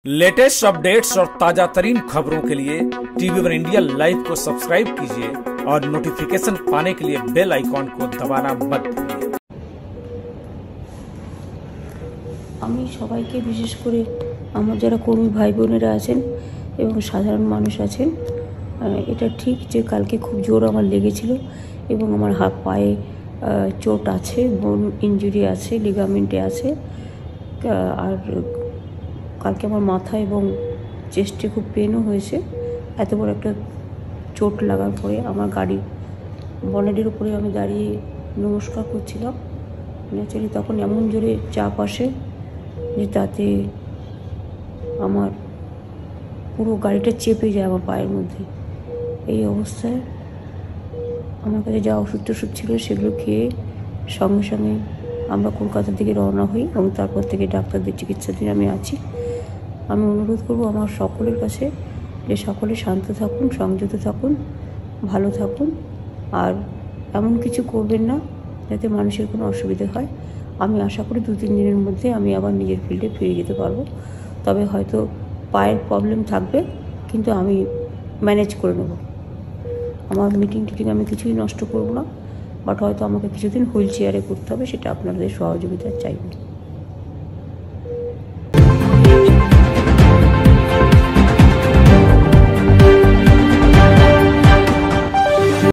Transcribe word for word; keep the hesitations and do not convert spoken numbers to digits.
Latest updates और ताजा तरीन खबरों के लिए टीवी वन इंडिया लाइव को सब्सक्राइब कीजिए और नोटिफिकेशन पाने के लिए बेल आइकॉन को दबाना मत भूलिए। আমি সবাইকে বিশেষ করে আমার যারা কর্মী ভাই বোনেরা আছেন এবং সাধারণ মানুষ আছেন, এটা ঠিক যে কালকে খুব জোর আমার লেগেছিল এবং আমার হাত পায়ে চোট আছে, বোন ইনজুরি আছে, লিগামেন্টে আছে। আর কালকে আমার মাথা এবং চেস্টে খুব পেনও হয়েছে। এত বড় একটা চোট লাগার পরে আমার গাড়ি বনেটের উপরে আমি দাঁড়িয়ে নমস্কার করছিলাম। ন্যাচারালি তখন এমন জোরে চাপ আসে যে তাতে আমার পুরো গাড়িটা চেপে যায় আমার পায়ের মধ্যে। এই অবস্থায় আমার কাছে যা ওষুধ টষুধ ছিল সেগুলো খেয়ে সঙ্গে সঙ্গে আমরা কলকাতার দিকে রওনা হই এবং তারপর থেকে ডাক্তারদের চিকিৎসাধীন আমি আছি। আমি অনুরোধ করব আমার সকলের কাছে যে সকলে শান্ত থাকুন, সংযত থাকুন, ভালো থাকুন, আর এমন কিছু করবেন না যাতে মানুষের কোনো অসুবিধা হয়। আমি আশা করি দু তিন দিনের মধ্যে আমি আবার নিজের ফিল্ডে ফিরে যেতে পারবো। তবে হয়তো পায়ের প্রবলেম থাকবে, কিন্তু আমি ম্যানেজ করে নেব। আমার মিটিং টিটিং আমি কিছুই নষ্ট করব না, বাট হয়তো আমাকে কিছুদিন হুইল চেয়ারে করতে হবে, সেটা আপনাদের সহযোগিতা চাইব।